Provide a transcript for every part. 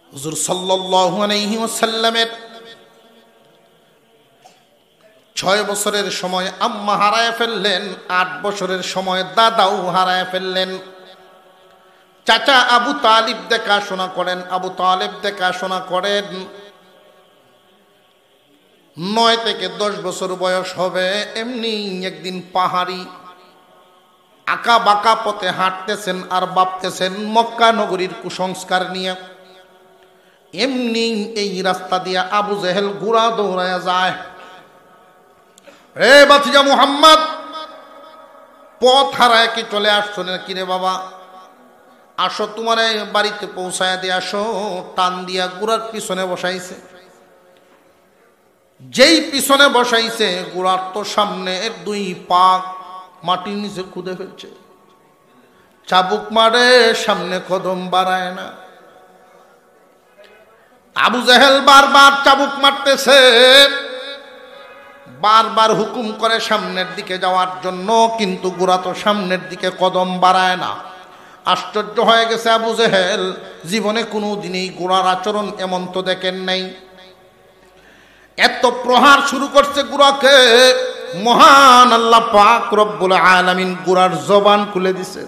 হুজুর সাল্লাল্লাহু আলাইহি ওয়াসাল্লামের 6 বছরের সময় আম্মা হারায় ফেললেন, 8 বছরের সময় দাদাও হারায় ফেললেন। চাচা আবু তালিব দেখাশোনা করেন, আবু তালেব দেখাশোনা করেন। 9 থেকে 10 বছর বয়স হবে, এমনি একদিন পাহাড়ি আঁকা বাঁকা পথে হাঁটতেছেন আর ভাবতেছেন মক্কা নগরীর কুসংস্কার নিয়ে। এমনি এই রাস্তা দিয়ে আবু জেহেল ঘোড়া দৌড়ায়া যায়। রে বাতিজা মুহাম্মদ, পথ হারায় কি চলে আসছো নাকি রে বাবা? আসো, তোমার বাড়িতে পৌঁছায় দিয়ে আসো। টান দিয়া ঘোড়ার পিছনে বসাইছে। যেই পিছনে বসাইছে, ঘোড়ার তো সামনে 2 পা মাটির নিচে খুদে ফেলছে। চাবুক মারে, সামনে কদম বাড়ায় না। আবু জেহেল বারবার চাবুক মারতেছে, বারবার হুকুম করে সামনের দিকে যাওয়ার জন্য, কিন্তু ঘোড়া তো সামনের দিকে কদম বাড়ায় না। আশ্চর্য হয়ে গেছে আবু জেহেল, জীবনে কোনো দিনই ঘোড়ার আচরণ এমন তো দেখেন নাই। এত প্রহার শুরু করছে ঘোড়াকে, মহান আল্লাহ পাক রব্বুল আলামিন ঘোড়ার জবান খুলে দিছে।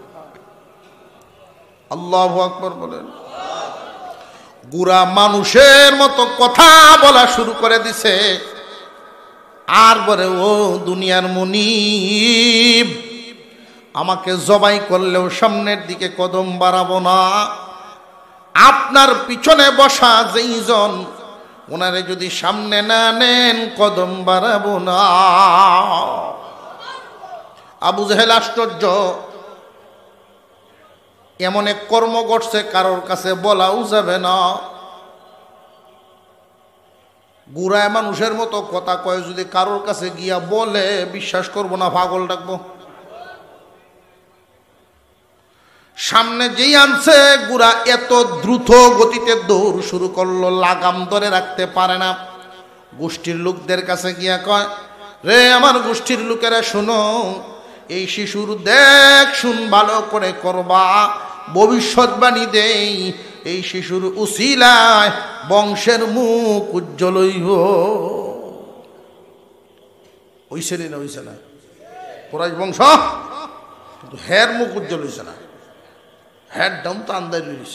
আল্লাহু আকবার বলেন। ঘোড়া মানুষের মতো কথা বলা শুরু করে দিছে। আর বলে, ও দুনিয়ার মুনিব, আমাকে জবাই করলেও সামনের দিকে কদম বাড়াবো না। আপনার পিছনে বসা যেই জন, ওনারে যদি সামনে না নেন কদম বাড়াবো না। আবু জেহেল আশ্চর্য, এমন এক কর্ম ঘটছে কারোর কাছে বলাও যাবে না। গুড়ায় মানুষের মতো কথা কয়, যদি কারোর কাছে গিয়া বলে বিশ্বাস করবো না, পাগল ডাকবো। সামনে যেই আনছে, গুড়া এত দ্রুত গতিতে দৌড় শুরু করলো, লাগাম ধরে রাখতে পারে না। গোষ্ঠীর লোকদের কাছে গিয়া কয়, রে আমার গোষ্ঠীর লোকেরা শোনো, এই শিশুর দেখ শুন ভালো করে করবা, ভবিষ্যৎবাণী দেই, এই শিশুর উসিলায় বংশের মুখ উজ্জ্বল হইব। হইছে না? হইছে না? কুরাইশ বংশ, কিন্তু হের মুখ উজ্জ্বল হইছে না। হের দাম তো আন্দাজ হইছে।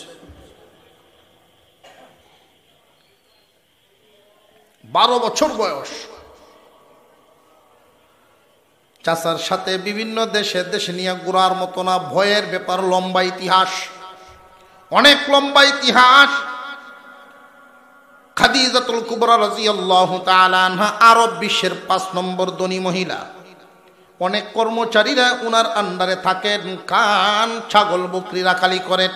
12 বছর বয়স। চাচার সাথে বিভিন্ন দেশে দেশে নিয়ে ঘোরার মতো না, ভয়ের ব্যাপার। লম্বা ইতিহাস, অনেক লম্বা ইতিহাস। খাদিজাতুল কুবরা রাদিয়াল্লাহু তাআলা আনহা আরব বিশ্বের 5 নম্বর ধনী মহিলা। অনেক কর্মচারীরা উনার আন্ডারে থাকেন, কান ছাগল বকরি রাখালি করেন।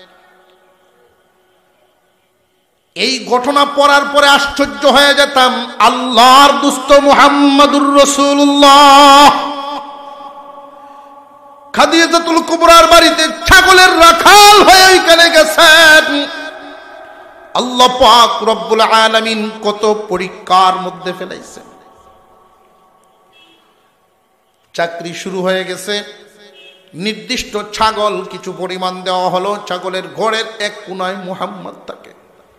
এই ঘটনা পড়ার পরে আশ্চর্য হয়ে যেতাম, আল্লাহর দুস্ত মুহাম্মাদুর রাসূলুল্লাহ খাদিজাতুল কুবরার বাড়িতে ছাগলের রাখাল হয়ে ওইখানে গেছেন। আল্লাহ পাক রব্বুল আলামিন কত পরীক্ষার মধ্যে ফেলাইছেন। চাকরি শুরু হয়ে গেছে। নির্দিষ্ট ছাগল কিছু পরিমাণ দেওয়া হলো। ছাগলের ঘরের এক কোনায় মুহাম্মদ থাকে।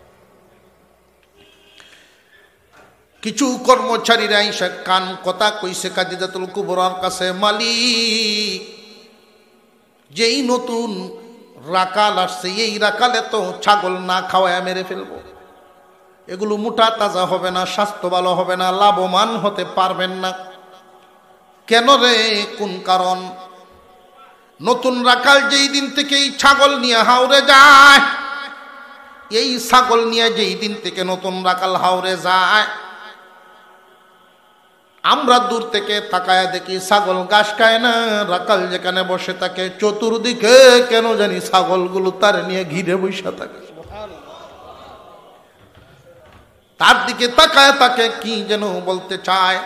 কিছু কর্মচারীরা এসে কান কথা কইছে খাদিজাতুল কুবরার কাছে, মালিক, যেই নতুন রাকাল আসছে, এই রাকালে তো ছাগল না খাওয়ায় মেরে ফেলবো। এগুলো মোটা তাজা হবে না, স্বাস্থ্য ভালো হবে না, লাভবান হতে পারবেন না। কেন রে? কোন কারণ? নতুন রাকাল যেই দিন থেকে এই ছাগল নিয়ে হাওরে যায়, এই ছাগল নিয়ে যেই দিন থেকে নতুন রাকাল হাওরে যায়, আমরা দূর থেকে তাকায় দেখি ছাগল ঘাস খায় না। রাকাল যেখানে বসে থাকে, চতুর্দিকে কেন জানি ছাগলগুলো তার নিয়ে ঘিরে বসে থাকে। তার দিকে তাকায় তাকে কি যেন বলতে চায়।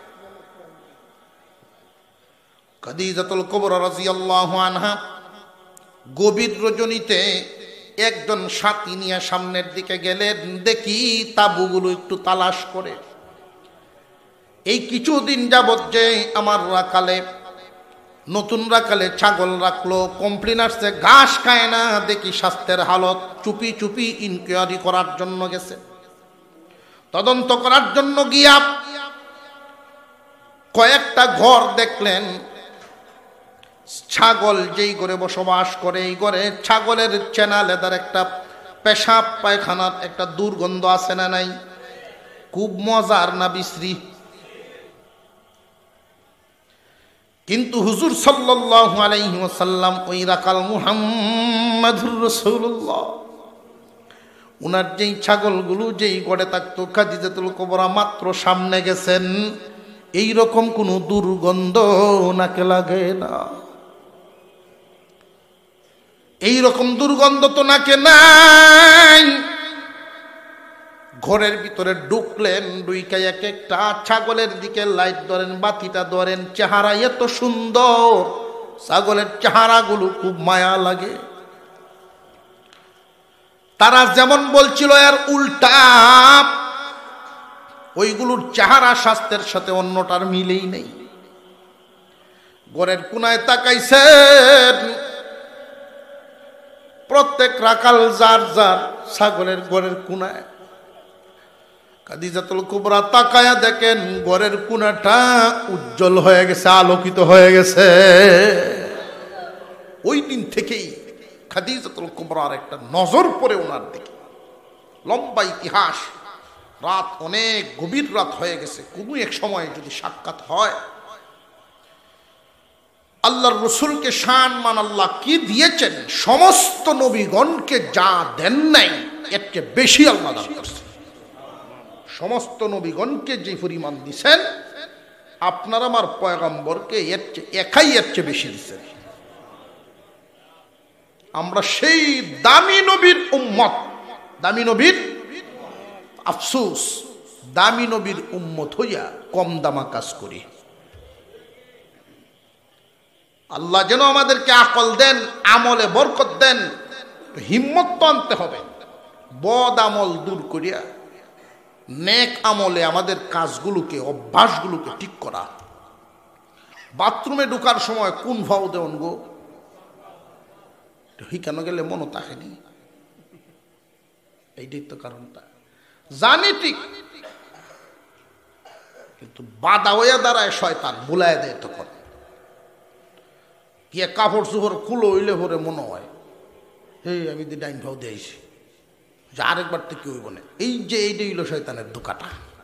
খাদিজাতুল কুবরা রাদিয়াল্লাহু আনহা গভীর রজনীতে একজন সাথী নিয়ে সামনের দিকে গেলেন। দেখি তাঁবুগুলো একটু তালাশ করে। এই কিছুদিন যাবৎ যে আমার রাকালে নতুন রাখালে ছাগল রাখলো, কমপ্লেন আসছে ঘাস খায় না, দেখি স্বাস্থ্যের হালত। চুপি চুপি ইনকোয়ারি করার জন্য গেছে, তদন্ত করার জন্য গিয়া কয়েকটা ঘর দেখলেন। ছাগল যেই ঘরে বসবাস করে, এই ঘরে ছাগলের চেনা লেদার একটা পেশাব পায়খানার একটা দুর্গন্ধ আছে না নাই? খুব মজার না বিশ্রী? কিন্তু হুজুর সাল্লাল্লাহু আলাইহি ওয়াসাল্লাম ওই রাকাল মুহাম্মাদুর রাসূলুল্লাহ, উনার যেই ছাগলগুলো যেই গড়ে থাকতো, খাদিজাতুল কুবরা মাত্র সামনে গেছেন, এই রকম কোনো দুর্গন্ধ নাকে লাগে না। এই রকম দুর্গন্ধ তো নাকে নাই। ঘরের ভিতরে ঢুকলেন, ঢুইকা এক একটা ছাগলের দিকে লাইট ধরেন, বাতিটা ধরেন। চেহারা এত সুন্দর, ছাগলের চেহারাগুলো খুব মায়া লাগে। তারা যেমন বলছিল এর উল্টা, ওইগুলোর চেহারা স্বাস্থ্যের সাথে অন্যটার মিলেই নেই। ঘরের কোনায় তাকাইছেন, প্রত্যেক রাকাল যার যার ছাগলের ঘরের কোনায়। খাদিজাতুল কুবরা তাকায়া দেখেন ঘরের কোনাটা উজ্জ্বল হয়ে গেছে, আলোকিত হয়ে গেছে। ওই দিন থেকেই খাদিজাতুল কুবরার একটা নজর পড়ে ওনার দিকে। লম্বা ইতিহাস, রাত অনেক গভীর রাত হয়ে গেছে, কোনো এক সময় যদি সাক্ষাৎ হয়, আল্লাহর রসুলকে শান মান আল্লাহ কি দিয়েছেন, সমস্ত নবীগণকে যা দেন নাই এর চেয়ে বেশি আল্লাহ দান করছেন। সমস্ত নবীগণকে যে পরিমাণ দিছেন, আপনার আমার পয়গম্বরকে এর চেয়ে বেশি দিচ্ছেন। আমরা সেই দামি নবীর উম্মত, দামি নবীর আফসোস, দামি নবীর উম্মত হইয়া কম দামা কাজ করি। আল্লাহ যেন আমাদেরকে আকল দেন, আমলে বরকত দেন। হিম্মত তো আনতে হবে, বদ আমল দূর করিয়া নেক আমলে আমাদের কাজগুলোকে, অভ্যাসগুলোকে ঠিক করা। বাথরুমে ঢোকার সময় কোন ভাও দেন গো, কেন গেলে মনও থাকেনি, এইটাই তো কারণটা। জানি ঠিক, কিন্তু বাধা হইয়া দাঁড়ায় শয়তান, বুলাই দেয়। তখন গিয়ে কাপড় চোপড় খুলো হইলে ভরে মনে হয় এই আমি ডাইন ভাও দিয়েছি, যে আরেকবার থেকে হইব না। এই যে এইটা হইল শয়তানের ধোঁকাটা।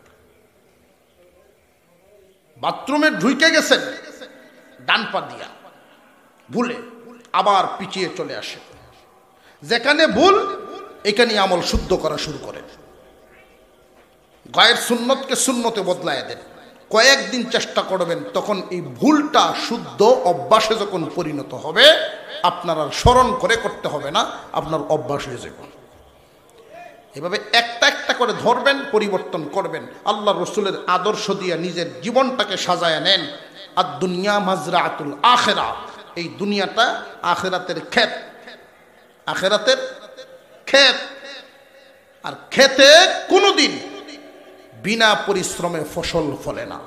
বাথরুমে ঢুকে গেছেন ডান পা দিয়া, ভুলে আবার পিছিয়ে চলে আসে। যেখানে ভুল এখানে আমল শুদ্ধ করা শুরু করে। গায়ের সুন্নতকে সুন্নতে বদলায় দেন। কয়েকদিন চেষ্টা করবেন, তখন এই ভুলটা শুদ্ধ অভ্যাসে যখন পরিণত হবে, আপনার আর স্মরণ করে করতে হবে না, আপনার অভ্যাস হয়ে যাবে। এভাবে একটা একটা করে ধরবেন, পরিবর্তন করবেন। আল্লাহ রসুলের আদর্শ দিয়ে নিজের জীবনটাকে সাজায় নেন। আর দুনিয়া মাজরাতুল আখিরা, এই দুনিয়াটা আখিরাতের ক্ষেত, আখিরাতের ক্ষেত। আর ক্ষেতে কোনোদিন বিনা পরিশ্রমে ফসল ফলে না।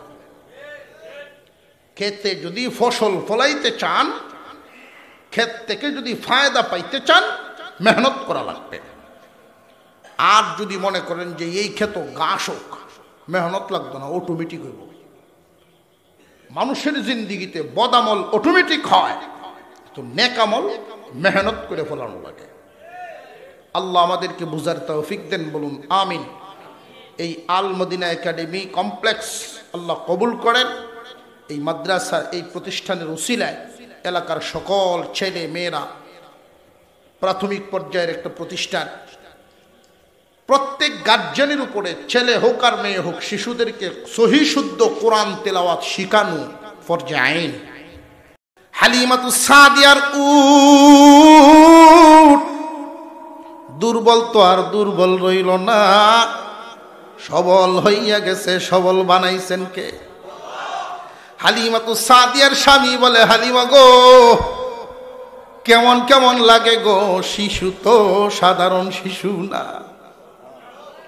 ক্ষেতে যদি ফসল ফলাইতে চান, ক্ষেত থেকে যদি ফায়দা পাইতে চান, মেহনত করা লাগবে। আর যদি মনে করেন যে এই ক্ষেত ঘাস হোক, মেহনত লাগতো না, অটোমেটিক হইব। মানুষের জিন্দিগিতে বদামল অটোমেটিক হয়, তো নেকামল মেহনত করে ফলানো লাগে। আল্লাহ আমাদেরকে বুঝার তৌফিক দেন, বলুন আমিন। এই আল মদিনা একাডেমি কমপ্লেক্স আল্লাহ কবুল করেন। এই মাদ্রাসা, এই প্রতিষ্ঠানের উসিলায় এলাকার সকল ছেলে মেয়েরা, প্রাথমিক পর্যায়ের একটা প্রতিষ্ঠান, প্রত্যেক গার্জেনের উপরে, ছেলে হোক আর মেয়ে হোক, শিশুদেরকে সহি শুদ্ধ কোরআন তেলাওয়াত শিখানো ফরজে আইন। হালিমাতুস সাদিয়ার উট দুর্বল তো আর দুর্বল রইল না, সবল হইয়া গেছে। সবল বানাইছেন কে? হালিমাতুস সাদিয়ার স্বামী বলে, হালিমা গো, কেমন কেমন লাগে গো, শিশু তো সাধারণ শিশু না।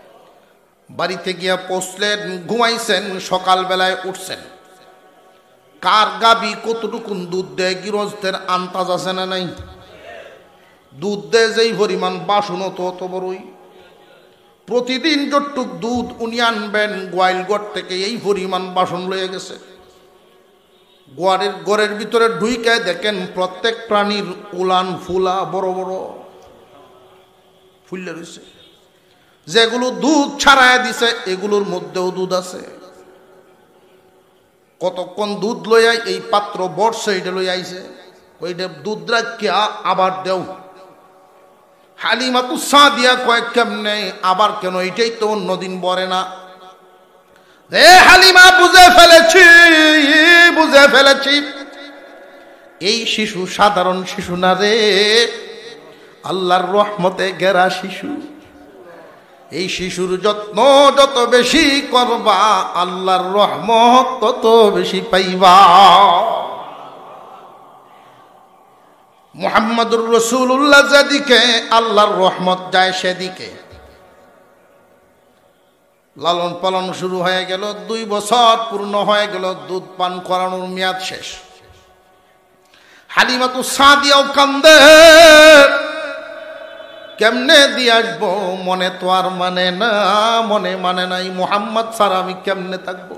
বাড়িতে গিয়া পৌঁছলেন, ঘুমাইছেন, সকালবেলায় উঠছেন। কার গাবি কতটুকুন দুধ দেয় গৃহস্থের আন্তাজ আছে না নাই? দুধ দেয় যেই পরিমাণ বাসন তো অত বড়ই। প্রতিদিন যতটুক দুধ উনি আনবেন গোয়ালঘর থেকে এই পরিমাণ বাসন লয়ে গেছে। ঘরের ভিতরে ঢুইকে দেখেন প্রত্যেক প্রাণীর উলান ফুলা বড় বড় ফুললে রয়েছে। যেগুলো দুধ ছাড়ায় দিছে এগুলোর মধ্যেও দুধ আছে। কতক্ষণ দুধ লইয়া এই পাত্র বর্ষে এটা লই আইছে, ওইটা দুধ রাখিয়া আবার দেও। হালিমাতু সাদিয়া কয়েক কেমনে আবার কেন, এটাই তো অন্যদিন বরে না। রে হালিমা, বুঝে ফেলেছি বুঝে ফেলেছি, এই শিশু সাধারণ শিশু না রে, আল্লাহর রহমতে ঘেরা শিশু। এই শিশুর যত্ন যত বেশি করবা আল্লাহর রহমত তত বেশি পাইবা। মুহাম্মদুর রাসূলুল্লাহ যেদিকে আল্লাহর রহমত যায় সেদিকে। লালন পালন শুরু হয়ে গেল, 2 বছর পূর্ণ হয়ে গেল, দুধ পান করানোর মেয়াদ শেষ। হালিমাতু সাদিয়াও কান্দে, কেমনে দিয়ে আসবো, মনে তো আর মানে না, মনে মানে নাই মুহাম্মদ ছাড়া আমি কেমনে থাকবো।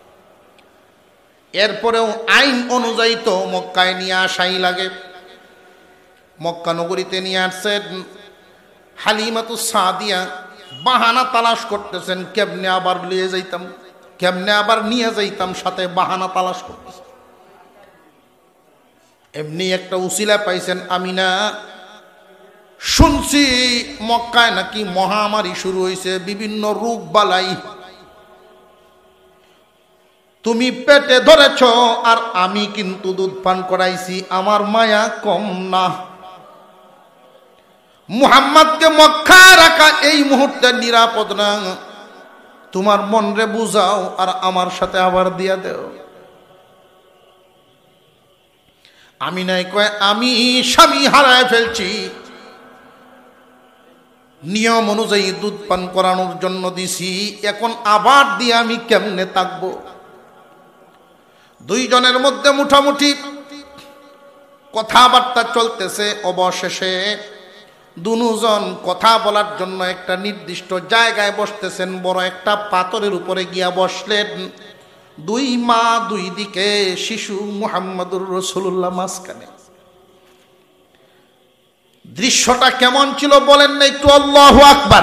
এরপরেও আইন অনুযায়ী তো মক্কায় নিয়ে আসাই লাগে। মক্কা নগরীতে নিয়ে আসছেন। হালিমাতু সাদিয়া বাহানা তালাশ করতেছেন, কেমনে আবার নিয়ে যাইতাম, কেমনে আবার নিয়ে যাইতাম, সাথে বাহানা তালাশ করতেছেন। এমনি একটা উসিলা পাইছেন আমিনা, শুনছি মক্কায় নাকি মহামারী শুরু হয়েছে, বিভিন্ন রোগ বালাই, তুমি পেটে ধরেছ আর আমি কিন্তু দুধ পান করাইছি, আমার মায়া কম না। মুহাম্মদকে মক্কায় রাখা এই মুহূর্তে নিরাপদ না, তোমার মন রে বুঝাও আর আমার সাথে আবার দিয়া দেও। আমি নাই কয় আমি স্বামী হারায় ফেলছি, নিয়ম অনুযায়ী দুধ পান করানোর জন্য দিছি, এখন আবার দিয়ে আমি কেমনে থাকবো। দুইজনের মধ্যে মুঠামুঠি কথাবার্তা চলতেছে। অবশেষে দুজন কথা বলার জন্য একটা নির্দিষ্ট জায়গায় বসতেছেন, বড় একটা পাথরের উপরে গিয়া বসলেন। 2 মা 2 দিকে, শিশু মুহাম্মদুর রাসূলুল্লাহ মাঝখানে। দৃশ্যটা কেমন ছিল বলেন না একটু? আল্লাহু আকবার।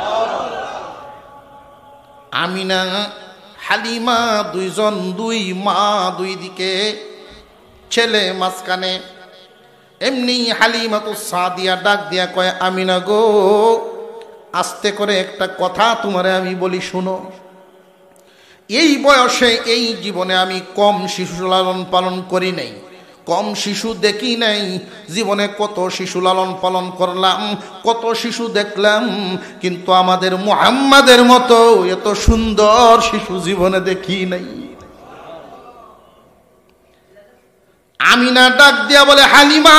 আমিনা হালিমা 2 জন, 2 মা 2 দিকে, ছেলে মাঝখানে। এমনি হালিমাতু সাদিয়া ডাক দিয়া কয়, আমিনা গো, আস্তে করে একটা কথা তোমারে আমি বলি শুনো। এই বয়সে এই জীবনে আমি কম শিশু লালন পালন করি নাই, কম শিশু দেখি নাই। জীবনে কত শিশু লালন পালন করলাম, কত শিশু দেখলাম, কিন্তু আমাদের মুহাম্মাদের মতো এত সুন্দর শিশু জীবনে দেখি নাই। আমিনা ডাক দিয়া বলে, হালিমা,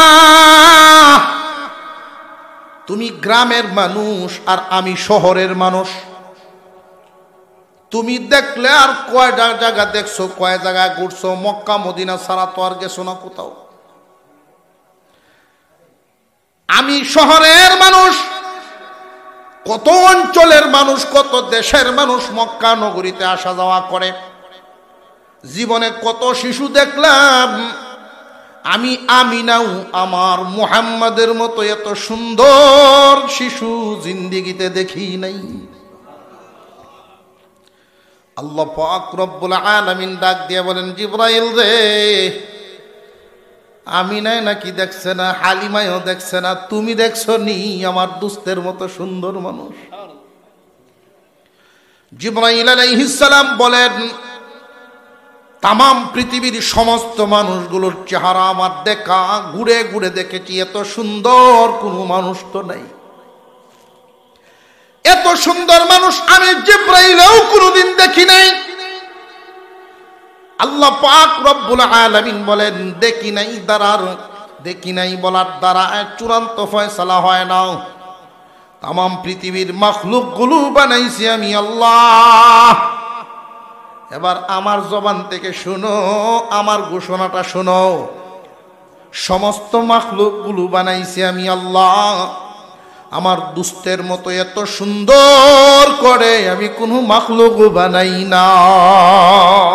তুমি গ্রামের মানুষ আর আমি শহরের মানুষ, তুমি দেখলে আর কয় জায়গা দেখছো, কয় জায়গায় ঘুরছো, মক্কা মদিনা ছাড়া তো আর গেছো না কোথাও। আমি শহরের মানুষ, কত অঞ্চলের মানুষ, কত দেশের মানুষ মক্কা নগরীতে আসা যাওয়া করে। জীবনে কত শিশু দেখলাম, আমি আমিনাও আমার মুহাম্মাদের মতো এত সুন্দর শিশু জিন্দেগিতে দেখি নাই। আল্লাহ পাক রব্বুল আলামিন ডাক দিয়ে বলেন, জিবরাইল রে, আমিনাই নাকি দেখছে না, হালিমায়ও দেখছে না, তুমি দেখছো নি আমার দুস্তের মতো সুন্দর মানুষ? জিবরাইল আলাইহিস সালাম বলেন, তামাম পৃথিবীর সমস্ত মানুষগুলোর চেহারা আমার দেখা, ঘুরে ঘুরে দেখেছি, এত সুন্দর কোনো মানুষ তো নাই। এত সুন্দর মানুষ আমি জিবরাইলও কোনোদিন দেখি নাই। আল্লাহ পাক রব্বুল আলামিন বলেন, দেখি নাই দ্বারার, দেখি নাই বলার দ্বারা চূড়ান্ত ফয়সালা হয় না। তামাম পৃথিবীর মাখলুকগুলো বানাইছি আমি আল্লাহ। এবার আমার জবান থেকে শুনো, আমার ঘোষণাটা শোনো। সমস্ত মাখলুকগুলো বানাইছি আমি আল্লাহ। আমার দুস্তের মতো এত সুন্দর করে আমি কোনো মাখলুক বানাই না।